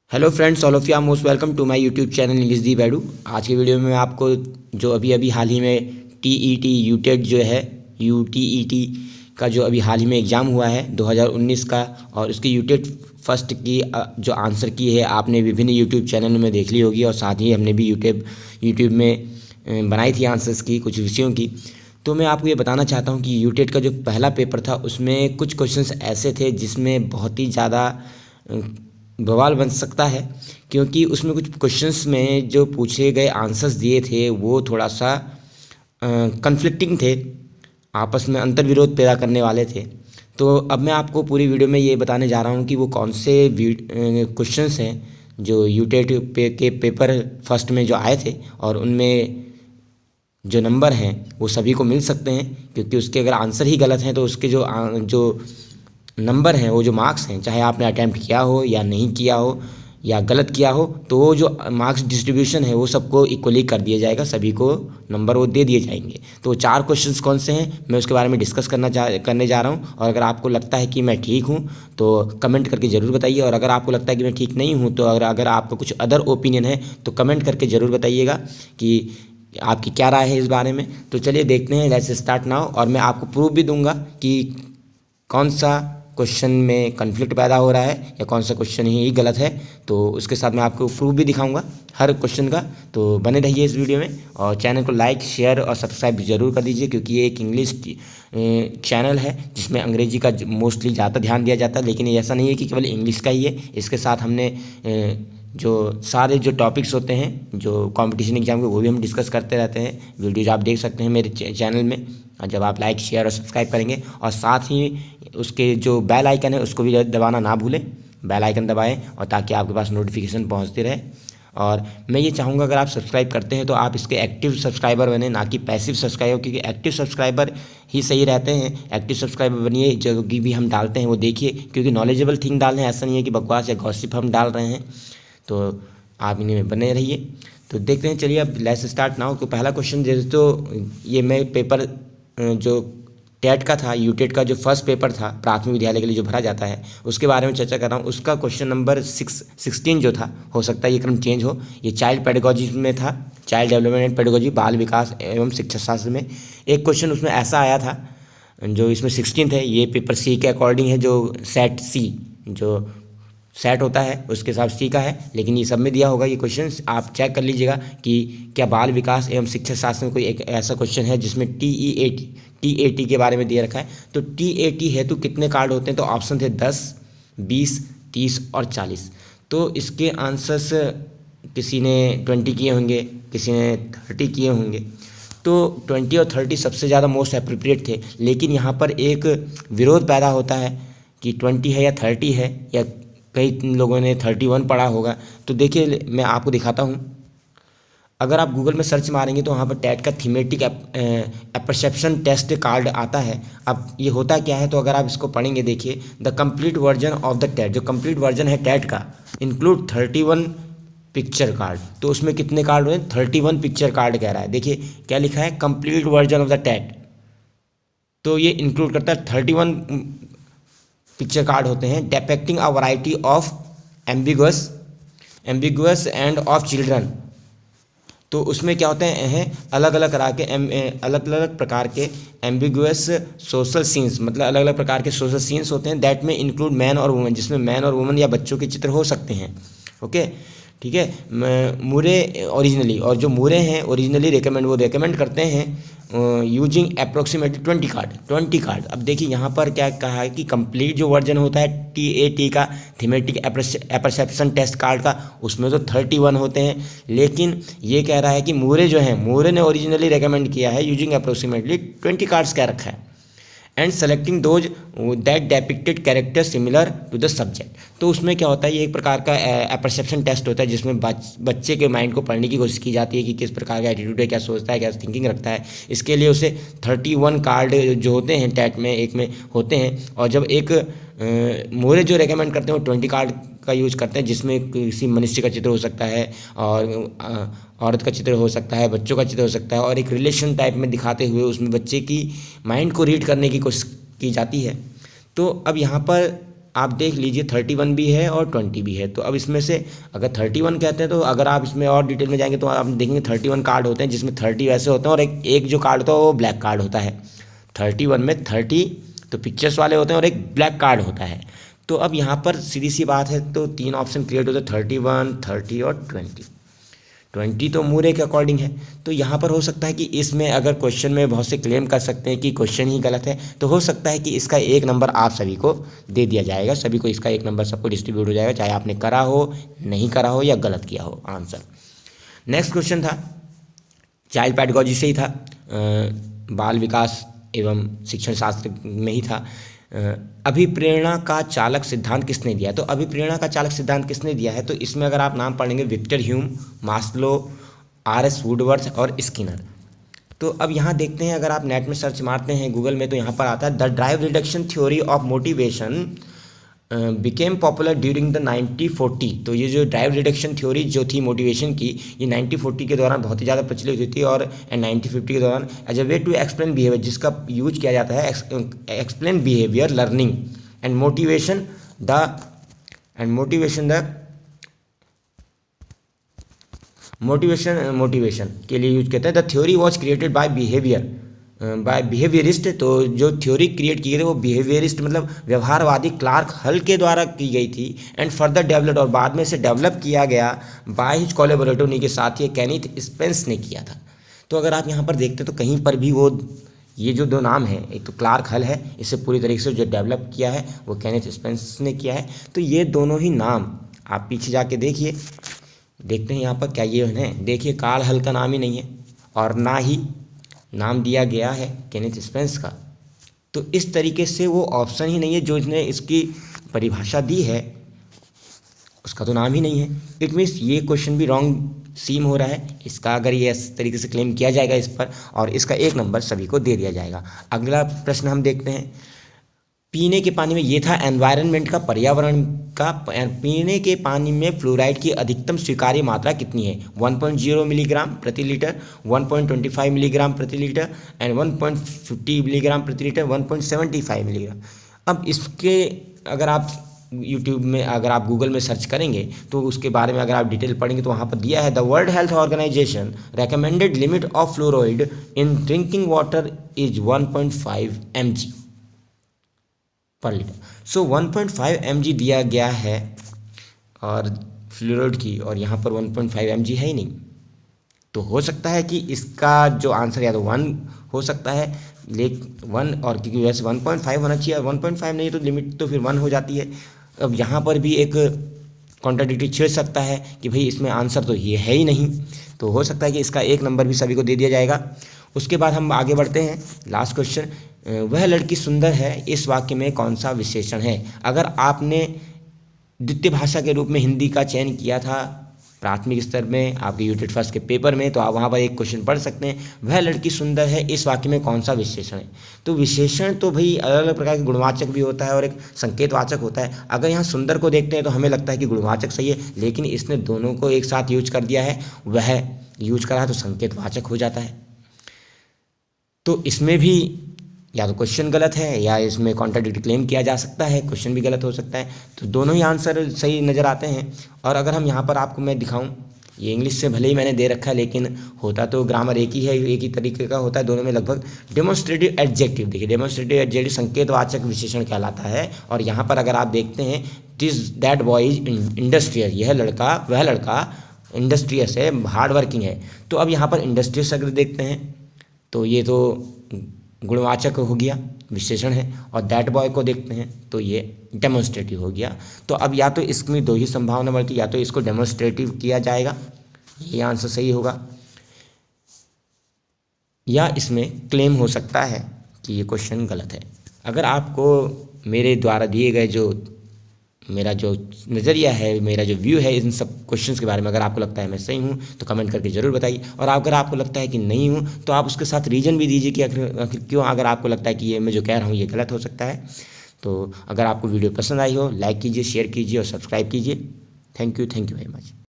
Hello friends, all of you are most welcome to my YouTube channel English दी बैडू। आज के video में मैं आपको जो अभी हाल ही में टीईटी यूटेट जो है यूटीईटी का जो अभी हाल ही में एग्ज़ाम हुआ है 2019 का, और उसकी यूटेट फर्स्ट की जो आंसर की है आपने विभिन्न यूट्यूब चैनल में देख ली होगी, और साथ ही हमने भी यूट्यूब में बनाई थी आंसर्स की कुछ विषयों की। तो मैं आपको ये बताना चाहता हूँ कि यूटेट का जो पहला पेपर था उसमें कुछ क्वेश्चंस ऐसे थे जिसमें बहुत ही ज़्यादा बवाल बन सकता है, क्योंकि उसमें कुछ क्वेश्चंस में जो पूछे गए आंसर्स दिए थे वो थोड़ा सा कन्फ्लिक्टिंग थे, आपस में अंतर विरोध पैदा करने वाले थे। तो अब मैं आपको पूरी वीडियो में ये बताने जा रहा हूँ कि वो कौन से क्वेश्चंस हैं जो यूटेट के पेपर फर्स्ट में जो आए थे, और उनमें जो नंबर हैं वो सभी को मिल सकते हैं, क्योंकि उसके अगर आंसर ही गलत हैं तो उसके जो नंबर हैं, वो जो मार्क्स हैं, चाहे आपने अटैम्प्ट किया हो या नहीं किया हो या गलत किया हो, तो वो जो मार्क्स डिस्ट्रीब्यूशन है वो सबको इक्वली कर दिया जाएगा, सभी को नंबर वो दे दिए जाएंगे। तो चार क्वेश्चंस कौन से हैं मैं उसके बारे में डिस्कस करने जा रहा हूँ, और अगर आपको लगता है कि मैं ठीक हूँ तो कमेंट करके ज़रूर बताइए, और अगर आपको लगता है कि मैं ठीक नहीं हूँ तो अगर आपका कुछ अदर ओपिनियन है तो कमेंट करके ज़रूर बताइएगा कि आपकी क्या राय है इस बारे में। तो चलिए देखते हैं, लेट्स स्टार्ट नाउ। और मैं आपको प्रूफ भी दूंगा कि कौन सा क्वेश्चन में कन्फ्लिक्ट पैदा हो रहा है या कौन सा क्वेश्चन ही गलत है। तो उसके साथ मैं आपको प्रूफ भी दिखाऊंगा हर क्वेश्चन का। तो बने रहिए इस वीडियो में, और चैनल को लाइक शेयर और सब्सक्राइब जरूर कर दीजिए, क्योंकि ये एक इंग्लिश की चैनल है जिसमें अंग्रेजी का मोस्टली ज़्यादा ध्यान दिया जाता है। लेकिन ये ऐसा नहीं है कि केवल इंग्लिश का ही है, इसके साथ हमने जो सारे जो टॉपिक्स होते हैं जो कंपटीशन एग्जाम के, वो भी हम डिस्कस करते रहते हैं। वीडियोज आप देख सकते हैं मेरे चैनल में, और जब आप लाइक शेयर और सब्सक्राइब करेंगे, और साथ ही उसके जो बेल आइकन है उसको भी दबाना ना भूलें, बेल आइकन दबाएं, और ताकि आपके पास नोटिफिकेशन पहुंचते रहे। और मैं ये चाहूँगा अगर आप सब्सक्राइब करते हैं तो आप इसके एक्टिव सब्सक्राइबर बने, ना कि पैसिव सब्सक्राइबर, क्योंकि एक्टिव सब्सक्राइबर ही सही रहते हैं। एक्टिव सब्सक्राइबर बनिए, जो भी हम डालते हैं वो देखिए, क्योंकि नॉलेजेबल थिंग डाल रहे हैं, ऐसा नहीं है कि बकवास या गॉसिप हम डाल रहे हैं। तो आप इन्हीं में बने रहिए। तो देखते हैं, चलिए अब लेट्स स्टार्ट नाउ। तो पहला क्वेश्चन जैसे, तो ये मैं पेपर जो टेट का था, यूटेट का जो फर्स्ट पेपर था प्राथमिक विद्यालय के लिए जो भरा जाता है, उसके बारे में चर्चा कर रहा हूँ। उसका क्वेश्चन नंबर 16 जो था, हो सकता है ये क्रम चेंज हो, ये चाइल्ड पेडागोजी में था, चाइल्ड डेवलपमेंट एंड पेडागोजी, बाल विकास एवं शिक्षा शास्त्र में। एक क्वेश्चन उसमें ऐसा आया था जो इसमें 16 है, ये पेपर सी के अकॉर्डिंग है, जो सेट सी जो सेट होता है उसके हिसाब से सी का है, लेकिन ये सब में दिया होगा ये क्वेश्चन, आप चेक कर लीजिएगा कि क्या बाल विकास एवं शिक्षा शास्त्र में कोई एक ऐसा क्वेश्चन है जिसमें टी ए टी के बारे में दिया रखा है। तो टी है तो कितने कार्ड होते हैं, तो ऑप्शन थे 10, 20, 30 और 40। तो इसके आंसर्स किसी ने 20 किए होंगे, किसी ने 30 किए होंगे। तो 20 और 30 सबसे ज़्यादा मोस्ट अप्रोप्रिएट थे, लेकिन यहाँ पर एक विरोध पैदा होता है कि 20 है या 30 है, या कई लोगों ने 31 पढ़ा होगा। तो देखिए मैं आपको दिखाता हूँ, अगर आप गूगल में सर्च मारेंगे तो वहाँ पर टैट का थीमेटिक परसेप्शन टेस्ट कार्ड आता है। अब ये होता क्या है, तो अगर आप इसको पढ़ेंगे, देखिए the complete version of the TAT, जो कंप्लीट वर्जन है टैट का, इंक्लूड 31 पिक्चर कार्ड। तो उसमें कितने कार्ड हुए, 31 पिक्चर कार्ड कह रहा है। देखिए क्या लिखा है, complete version of the TAT, तो ये इंक्लूड करता है 31 पिक्चर कार्ड होते हैं, depicting a variety of ambiguous and of children. तो उसमें क्या होते हैं, अलग अलग प्रकार के एम्बिगुअस सोशल सीन्स, मतलब अलग अलग प्रकार के सोशल सीन्स होते हैं, दैट में इंक्लूड मैन और वुमेन, जिसमें मैन और वुमेन या बच्चों के चित्र हो सकते हैं। ओके, ठीक है। मूरे ओरिजिनली, और जो मूरे हैं ओरिजिनली रेकमेंड करते हैं यूजिंग अप्रोक्सीमेटली 20 कार्ड। अब देखिए यहाँ पर क्या कहा है कि कंप्लीट जो वर्जन होता है टी का थीमेटिक परसेप्शन टेस्ट कार्ड का, उसमें तो 31 होते हैं, लेकिन ये कह रहा है कि मूरे ने ओरिजिनली रेकमेंड किया है यूजिंग अप्रोक्सीमेटली 20 कार्ड्स क्या रखा है, and selecting those that depicted character similar to the subject. तो उसमें क्या होता है, ये एक प्रकार का परसेप्शन टेस्ट होता है जिसमें बच्चे के माइंड को पढ़ने की कोशिश की जाती है कि किस प्रकार का एटीट्यूड है, क्या सोचता है, क्या थिंकिंग रखता है। इसके लिए उसे 31 कार्ड जो होते हैं टैट में एक में होते हैं, और जब एक मोरे जो रेकमेंड करते हैं वो 20 कार्ड का यूज करते हैं, जिसमें किसी मनुष्य का चित्र हो सकता है, और औरत का चित्र हो सकता है, बच्चों का चित्र हो सकता है, और एक रिलेशन टाइप में दिखाते हुए उसमें बच्चे की माइंड को रीड करने की कोशिश की जाती है। तो अब यहाँ पर आप देख लीजिए 31 भी है और 20 भी है। तो अब इसमें से अगर 31 कहते हैं तो अगर आप इसमें और डिटेल में जाएंगे तो आप देखेंगे 31 कार्ड होते हैं, जिसमें 30 वैसे होते हैं और एक जो कार्ड होता है वो ब्लैक कार्ड होता है। 31 में 30 तो पिक्चर्स वाले होते हैं और एक ब्लैक कार्ड होता है। तो अब यहाँ पर सीधी सी बात है, तो 3 ऑप्शन क्रिएट होते हैं 31, 30 और 20। 20 तो मूरे के अकॉर्डिंग है। तो यहाँ पर हो सकता है कि इसमें अगर क्वेश्चन में बहुत से क्लेम कर सकते हैं कि क्वेश्चन ही गलत है, तो हो सकता है कि इसका 1 नंबर आप सभी को दे दिया जाएगा। सभी को इसका 1 नंबर सबको डिस्ट्रीब्यूट हो जाएगा, चाहे आपने करा हो, नहीं करा हो या गलत किया हो आंसर। नेक्स्ट क्वेश्चन था चाइल्ड पैडागोजी से ही था, बाल विकास एवं शिक्षण शास्त्र में ही था। अभिप्रेरणा का चालक सिद्धांत किसने दिया है? तो अभिप्रेरणा का चालक सिद्धांत किसने दिया है? तो इसमें अगर आप नाम पढ़ेंगे Victor Hume, Maslow, R S. Woodworth और स्किनर। तो अब यहाँ देखते हैं, अगर आप नेट में सर्च मारते हैं गूगल में तो यहाँ पर आता है the drive reduction theory of motivation became popular during the 1940। तो ये जो ड्राइव रिडक्शन थ्योरी जो थी मोटिवेशन की, ये 1940 के दौरान बहुत ही ज़्यादा प्रचलित हुई थी और 1950 के दौरान as a way to explain behaviour, जिसका यूज किया जाता है explain behaviour, learning and motivation motivation के लिए यूज करते हैं। The theory was created by behaviourist. तो जो थ्योरी क्रिएट की गई थी वो बिहेवियरिस्ट मतलब व्यवहारवादी क्लार्क हल के द्वारा की गई थी। एंड फर्दर डेवलप्ड, और बाद में इसे डेवलप किया गया बाय हिज कोलैबोरेटर, उन्हीं के साथी केनिथ स्पेंस ने किया था। तो अगर आप यहाँ पर देखते हैं तो कहीं पर भी वो ये जो 2 नाम है, एक तो क्लार्क हल है, इसे पूरी तरीके से जो डेवलप किया है वो केनिथ स्पेंस ने किया है। तो ये दोनों ही नाम आप पीछे जाके देखिए, देखते हैं यहाँ पर क्या ये है। देखिए कार्ल हल का नाम ही नहीं है और ना ही नाम दिया गया है केनिथ स्पेंस का। तो इस तरीके से वो ऑप्शन ही नहीं है जो इसने इसकी परिभाषा दी है, उसका तो नाम ही नहीं है। इट मीन्स ये क्वेश्चन भी रॉन्ग सीम हो रहा है इसका, अगर ये इस तरीके से क्लेम किया जाएगा इस पर, और इसका 1 नंबर सभी को दे दिया जाएगा। अगला प्रश्न हम देखते हैं, पीने के पानी में, ये था एनवायरनमेंट का, पर्यावरण का। पीने के पानी में फ्लोराइड की अधिकतम स्वीकार्य मात्रा कितनी है? 1.0 मिलीग्राम प्रति लीटर, 1.25 मिलीग्राम प्रति लीटर एंड 1.50 मिलीग्राम प्रति लीटर, 1.75 मिलीग्राम। अब इसके अगर आप यूट्यूब में, अगर आप गूगल में सर्च करेंगे तो उसके बारे में अगर आप डिटेल पढ़ेंगे तो वहाँ पर दिया है the World Health Organization recommended limit of fluoride in drinking water is 1.5 mg per litre. So 1.5 mg दिया गया है और फ्लोराइड की, और यहाँ पर 1.5 mg है ही नहीं। तो हो सकता है कि इसका जो आंसर या तो 1 हो सकता है, लेकिन 1, और क्योंकि वैसे 1.5 होना चाहिए, 1.5 नहीं तो लिमिट तो फिर 1 हो जाती है। अब यहाँ पर भी एक कॉन्ट्राडिक्टी छिड़ सकता है कि भाई इसमें आंसर तो ये है ही नहीं। तो हो सकता है कि इसका 1 नंबर भी सभी को दे दिया जाएगा। उसके बाद हम आगे बढ़ते हैं, लास्ट क्वेश्चन, वह लड़की सुंदर है, इस वाक्य में कौन सा विशेषण है? अगर आपने द्वितीय भाषा के रूप में हिंदी का चयन किया था प्राथमिक स्तर में आपके यूनिट फर्स्ट के पेपर में, तो आप वहाँ पर एक क्वेश्चन पढ़ सकते हैं, वह लड़की सुंदर है, इस वाक्य में कौन सा विशेषण है? तो विशेषण तो भाई अलग अलग प्रकार के गुणवाचक भी होता है और एक संकेतवाचक होता है। अगर यहाँ सुंदर को देखते हैं तो हमें लगता है कि गुणवाचक सही है, लेकिन इसने दोनों को एक साथ यूज कर दिया है, वह यूज करा है तो संकेतवाचक हो जाता है। तो इसमें भी या तो क्वेश्चन गलत है या इसमें कॉन्ट्राडिक्ट क्लेम किया जा सकता है, क्वेश्चन भी गलत हो सकता है। तो दोनों ही आंसर सही नज़र आते हैं। और अगर हम यहाँ पर आपको मैं दिखाऊं, ये इंग्लिश से भले ही मैंने दे रखा है लेकिन होता तो ग्रामर एक ही है, एक ही तरीके का होता है दोनों में लगभग। डेमोन्स्ट्रेटिव एडजेक्टिव, देखिए डेमोन्स्ट्रेटिव एडजेक्टिव संकेतवाचक विशेषण कहलाता है। और यहाँ पर अगर आप देखते हैं this that boy is industrial, यह लड़का, वह लड़का इंडस्ट्रियस है, हार्ड वर्किंग है। तो अब यहाँ पर इंडस्ट्रियस अगर देखते हैं तो ये तो गुणवाचक हो गया, विशेषण है। और दैट बॉय को देखते हैं तो ये डेमोन्स्ट्रेटिव हो गया। तो अब या तो इसमें 2 ही संभावना बढ़ती, या तो इसको डेमोन्स्ट्रेटिव किया जाएगा, ये आंसर सही होगा, या इसमें क्लेम हो सकता है कि ये क्वेश्चन गलत है। अगर आपको मेरे द्वारा दिए गए जो मेरा जो नज़रिया है, मेरा जो व्यू है इन सब क्वेश्चंस के बारे में, अगर आपको लगता है मैं सही हूँ तो कमेंट करके ज़रूर बताइए। और अगर आपको लगता है कि नहीं हूँ तो आप उसके साथ रीज़न भी दीजिए कि आखिर क्यों, अगर आपको लगता है कि ये मैं जो कह रहा हूँ ये गलत हो सकता है। तो अगर आपको वीडियो पसंद आई हो, लाइक कीजिए, शेयर कीजिए और सब्सक्राइब कीजिए। Thank you very much.